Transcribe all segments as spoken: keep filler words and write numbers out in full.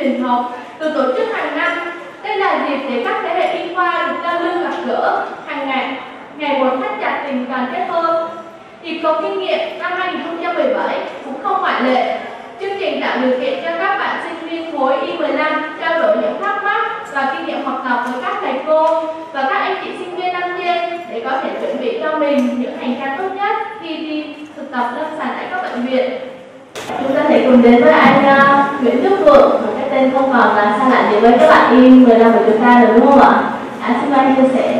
truyền học được tổ chức hàng năm. Đây là dịp để các thế hệ y khoa được giao lưu gặp gỡ hàng ngày, ngày một thắt chặt tình đoàn kết hơn. Dịp cầu kinh nghiệm năm hai nghìn không trăm mười bảy cũng không ngoại lệ. Chương trình tạo điều kiện cho các bạn sinh viên khối Y mười lăm trao đổi những thắc mắc và kinh nghiệm học tập với các thầy cô và các anh chị sinh viên năm trên để có thể chuẩn bị cho mình những hành trang tốt nhất khi đi thực tập lâm sàng tại các bệnh viện. Chúng ta sẽ cùng đến với anh uh, Nguyễn Đức Vượng, một cái tên không còn là xa lạ gì với các bạn Y mười lăm của chúng ta được đúng không ạ? À, xin mời anh chia sẻ.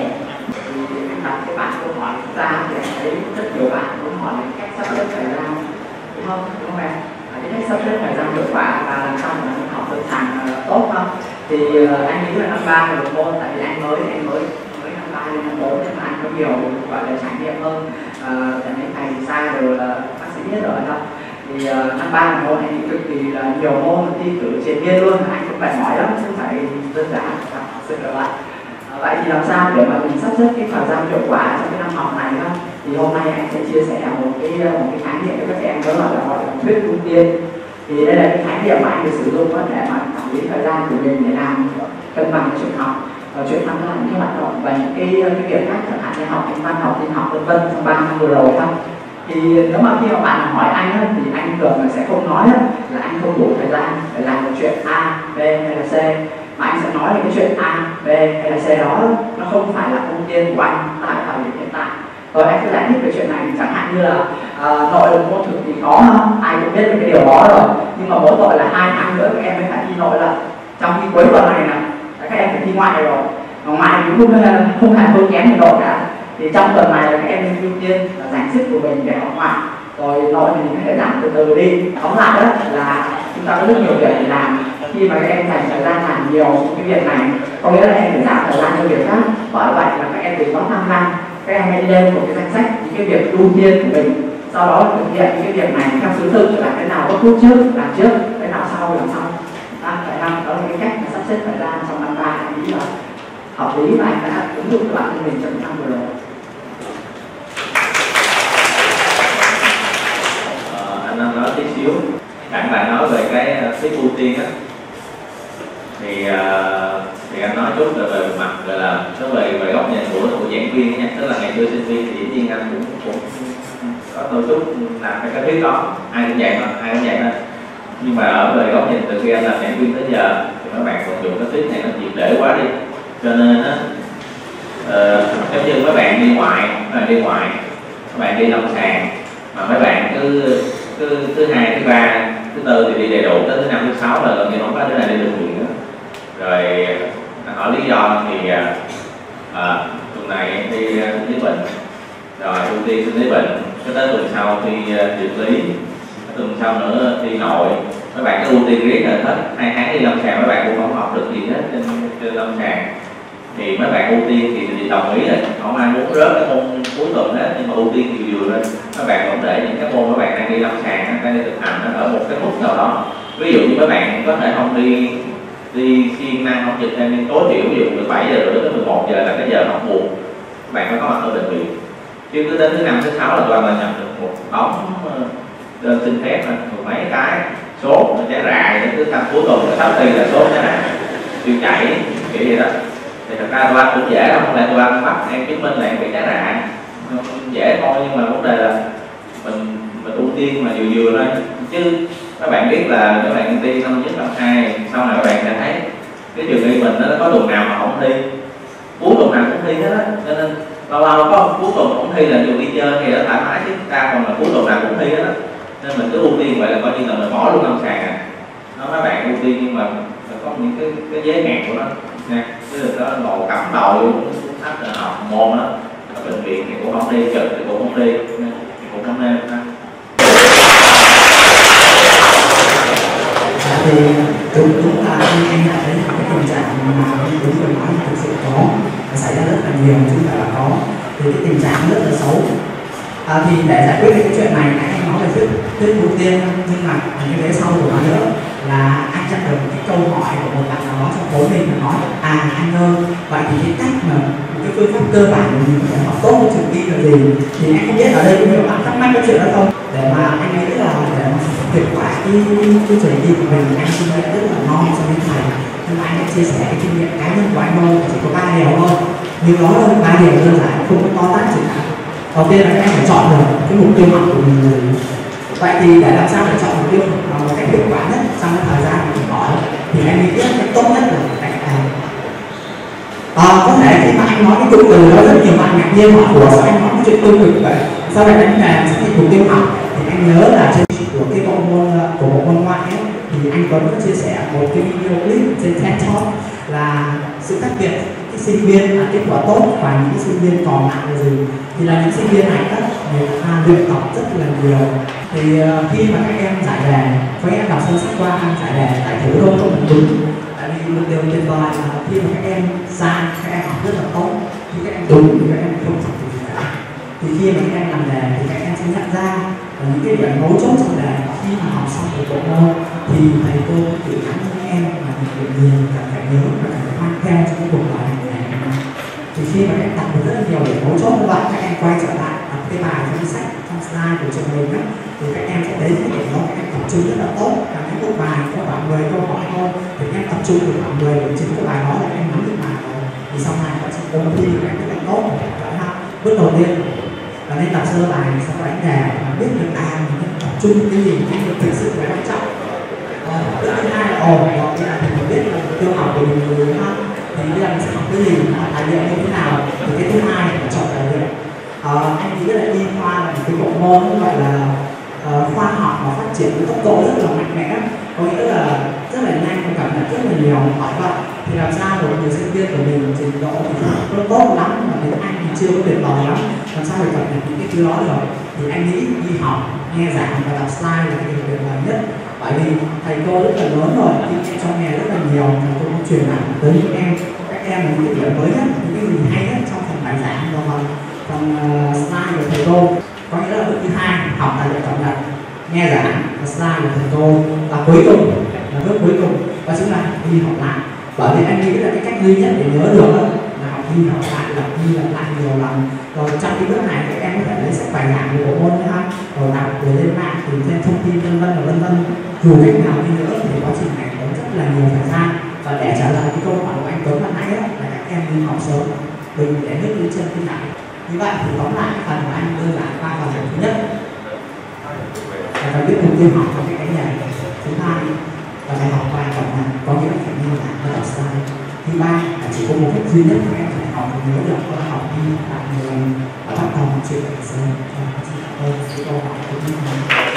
Đặt cái bạn câu hỏi ra thì thấy rất nhiều bạn cũng hỏi đến cách sắp xếp thời gian, đúng không? Đúng không em? Cái cách sắp xếp thời gian hiệu quả và làm sao mà học lâm sàng tốt không? Thì uh, anh nghĩ là năm ba là một môn, tại vì anh mới anh mới mới năm ba đến năm bốn nên mà anh có nhiều gọi là trải nghiệm hơn. Uh, tại mấy thầy xa đều là bác sĩ biết rồi đó. Thì uh, năm ba là môn anh nghĩ cực kỳ là nhiều môn thi cử triền miên luôn, anh cũng phải mỏi lắm chứ không phải đơn giản thật sự là vậy. Uh, vậy thì làm sao để mà mình sắp xếp cái thời gian hiệu quả trong cái năm học này không? Thì hôm nay anh sẽ chia sẻ một cái một cái khái niệm cho các em, đó là gọi là thuyết ưu tiên. Thì đây là cái khái niệm mà anh được sử dụng để mà quản lý thời gian của mình để làm cân bằng cái chuyện học và chuyện tham gia những cái hoạt động và những cái cái việc khác, chẳng hạn như học anh văn, học tin học vân vân trong ba năm vừa rồi không. Thì nếu mà khi mà bạn hỏi anh á, thì anh thường là sẽ không nói á, là anh không đủ thời gian để làm một chuyện A, B hay là C, mà anh sẽ nói là cái chuyện A, B hay là C đó nó không phải là ưu tiên của anh tại thời điểm hiện tại. Rồi anh sẽ giải thích về chuyện này, chẳng hạn như là uh, nội lực môn thực thì có không? Ai cũng biết về cái điều đó rồi, nhưng mà mỗi tội là hai tháng nữa các em mới phải thi nội là trong khi cuối tuần này nè các em phải thi ngoại rồi, mà ngoại cũng không không hề không kém gì nội cả. Thì trong tuần này là các em nên ưu tiên là dành sức của mình để học ngoại, rồi nội thì mình có thể giảm từ từ đi. Tóm lại đó là chúng ta có rất nhiều việc để làm. Khi mà các em dành thời gian làm nhiều cái việc này, có nghĩa là em phải giảm thời gian cho việc khác. Bởi vậy là các em đừng có tham lam, các em hãy lên một cái danh sách những cái việc ưu tiên của mình, sau đó thực hiện những cái việc này theo thứ tự, là cái nào có thuốc trước làm trước, cái nào sau làm sau. À, vậy đó là cái cách mà sắp xếp thời gian trong năm ba anh nghĩ là hợp lý và anh đã ứng dụng các bạn của mình trong năm vừa rồi. Ờ, anh đang nói tí xíu, bạn bạn nói về cái tiếp ưu tiên á, thì uh, thì anh nói chút là về mặt gọi là nó về về góc nhìn của của giảng viên nha, tức là ngày xưa sinh viên thì dĩ nhiên anh cũng cũng có tôi chút làm cái cái thuyết đó, ai cũng vậy mà ai cũng vậy thôi. Nhưng mà ở về góc nhìn từ khi anh làm giảng viên tới giờ thì các bạn vận dụng cái thuyết này nó triệt để quá đi, cho nên á uh, giống như mấy bạn đi ngoại, mấy bạn đi ngoại, các bạn đi lâm sàng mà mấy bạn cứ thứ thứ hai, thứ ba, thứ tư thì đi đầy đủ, tới thứ năm, thứ sáu là gần như không có đứa này đi được viện nữa. Rồi hỏi lý do thì à, tuần này đi lý bệnh, rồi ưu tiên sinh lý bệnh, cái tới tuần sau thì điện lý, tuần sau nữa đi nội. Mấy bạn cứ ưu tiên riết là hết hai tháng đi lâm sàng, mấy bạn cũng không học được gì hết trên, trên lâm sàng. Thì mấy bạn ưu tiên thì, thì đồng ý là không ai muốn rớt cái môn cuối tuần hết, nhưng mà ưu tiên nhiều nhiều lên. Các bạn vẫn để những cái môn các bạn đang đi lâm sàng, đang đi thực hành ở một cái mức nào đó. Ví dụ như các bạn có thể không đi đi siêng năng học dịch thêm, nhưng tối thiểu ví dụ từ bảy giờ rưỡi tới mười một giờ là cái giờ học buồn, các bạn phải có mặt ở bệnh viện. Chứ cứ đến thứ năm, thứ sáu là toàn là nhận được một đống đơn xin phép là mười mấy cái sốt, trái rạ, đến thứ năm cuối tuần là sắp thi là sốt trái rạ, tiêu chảy kiểu gì đó. Thì thật ra tụi anh cũng dễ, không phải tụi anh bắt em chứng minh là em bị trái rạ, dễ thôi, nhưng mà vấn đề là mình mình ưu tiên mà vừa vừa thôi. Chứ các bạn biết là các bạn thi năm nhất, năm hai, sau này các bạn sẽ thấy cái trường y mình nó có tuần nào mà không thi, cuối tuần nào cũng thi hết á, cho nên lâu lâu có cuối tuần cũng thi là trường đi chơi thì nó thoải mái, chứ ta còn là cuối tuần nào cũng thi hết á. Nên mình cứ ưu tiên vậy là coi như là mình bỏ luôn lâm sàng à. Nó các bạn ưu tiên nhưng mà có những cái cái giới hạn của nó nha, chứ đừng có ngồi cắm đầu vô sách học môn đó. Ở bệnh viện thì cũng không đi, trực thì cũng không đi, thì cũng không nên ha. Thì chúng chúng ta khi anh đã thấy cái tình trạng mà đúng rồi nói thực sự có xảy ra rất là nhiều, chứ phải là có, thì cái tình trạng rất là xấu. À, thì để giải quyết cái chuyện này anh nói về thuyết thuyết ưu tiên, nhưng mà cái vế sau của nó nữa là anh nhận được cái câu hỏi của một bạn nào đó trong khối mình nói à anh ơi, vậy thì cái cách mà cái phương pháp cơ bản của mình có thể học tốt hơn trường y là gì? Thì anh không biết ở đây có nhiều bạn thắc mắc cái chuyện đó không, để mà anh nghĩ là để mà hiệu quả cái cái trình đi của mình. Anh kinh nghiệm rất là ngon so với thầy, nhưng mà anh đã chia sẻ cái kinh nghiệm cá nhân của anh thôi, chỉ có ba điều thôi, nhưng nói thôi ba điều đơn giản, không có to tát gì cả. Đầu tiên là các em phải chọn được cái mục tiêu học của mình là gì. Vậy thì để làm sao để chọn mục tiêu học một cách hiệu quả nhất trong cái thời gian mình hỏi, thì anh nghĩ cách tốt nhất là cách này. À, có thể khi mà anh nói cái cụm từ đó rất nhiều bạn ngạc nhiên hỏi của sao anh nói cái chuyện tiêu cực vậy, sau này đánh nghề xác định mục tiêu học, thì anh nhớ là trên của cái bộ môn của bộ môn ngoại ấy, thì anh Tuấn có chia sẻ một cái video clip trên TED Talk là sự khác biệt cái sinh viên là kết quả tốt và những cái sinh viên còn lại là gì, thì là những sinh viên này các người ta luyện tập rất là nhiều. Thì uh, khi mà các em giải đề, các em đọc sơ sách qua giải đề tại thử không không đúng, tại vì một điều tuyệt vời là khi mà các em sai, các em học rất là tốt, khi các em đúng thì các em không học gì cả. Thì khi mà các em làm đề thì các em sẽ nhận ra là những cái điểm mấu chốt trong đề. Khi mà học xong một bộ môn thì thầy cô tự nhắn cho các em mà mình được nhiều cần phải nhớ và cần phải mang theo trong cái cuộc đời này này. Thì khi mà các em đọc được rất là nhiều điểm mấu chốt như vậy, các em quay trở lại đọc cái bài trong sách trong slide của trường mình á, thì các em sẽ đến cái điểm đó, các em tập trung rất là tốt. Và cái cuộc bài có khoảng mười câu hỏi thôi, thì các em tập trung được khoảng mười điểm chính của bài đó là các em nắm được bài rồi. Thì sau này các em ôn thi các em rất là tốt. Bước đầu tiên là nên tập sơ bài, sau đánh đề và biết được à mình tập trung cái gì, cái gì thực sự là quan trọng. Bước thứ hai là ồ, đó là mình biết là mục tiêu học của mình rồi ha, thì bây giờ mình sẽ học cái gì, tài liệu như thế nào. Thì cái thứ hai là chọn tài liệu. Uh, anh nghĩ là y khoa là một cái bộ môn gọi là uh, khoa học và phát triển với tốc độ rất là mạnh mẽ, có nghĩa là rất là nhanh và cảm nhận rất là nhiều. Hỏi vậy thì làm sao một người sinh viên của mình trình độ thì không tốt lắm, mà tiếng Anh thì chưa có tuyệt vời lắm, làm sao để cảm nhận những cái thứ đó được. Thì anh nghĩ đi học, nghe giảng và đọc slide là cái điều tuyệt vời nhất, bởi vì thầy cô rất là lớn rồi, kinh nghiệm trong nghề rất là nhiều, thầy cô cũng truyền lại tới những em, các em là những cái điểm mới nhất, những cái gì hay nhất trong phần bài giảng và phần uh, slide của thầy cô. Có nghĩa là bước thứ hai, học tài liệu cập nhật, nghe giảng và slide của thầy cô, và cuối cùng là bước cuối cùng đó chính là đi học lại. Bởi vì anh nghĩ là cái cách duy nhất để nhớ được là học đi học lại, lặp đi lặp lại nhiều lần. Rồi trong cái bước này các em có thể lấy sách bài giảng của bộ môn nữa ha, rồi đọc rồi lên mạng tìm thêm thông tin vân vân và vân vân. Dù cách nào đi nữa thì quá trình này tốn rất là nhiều thời gian. Và để trả lời cái câu hỏi của anh Tuấn lúc nãy là các em đi học sớm, đừng để nước lên chân cái nặng. Như vậy thì tóm lại phần của anh đơn giản ba phần. Thứ nhất là phải biết mục tiêu học trong cái này. Thứ hai là phải học bài cập nhật, có nghĩa là phải nghe giảng và đọc slide. Thứ ba là chỉ có một cách duy nhất các em phải học và nhớ được là học đi lại nhiều lần và bắt đầu một chuyện để sớm. Cho các chị ơi, cái câu hỏi của mình.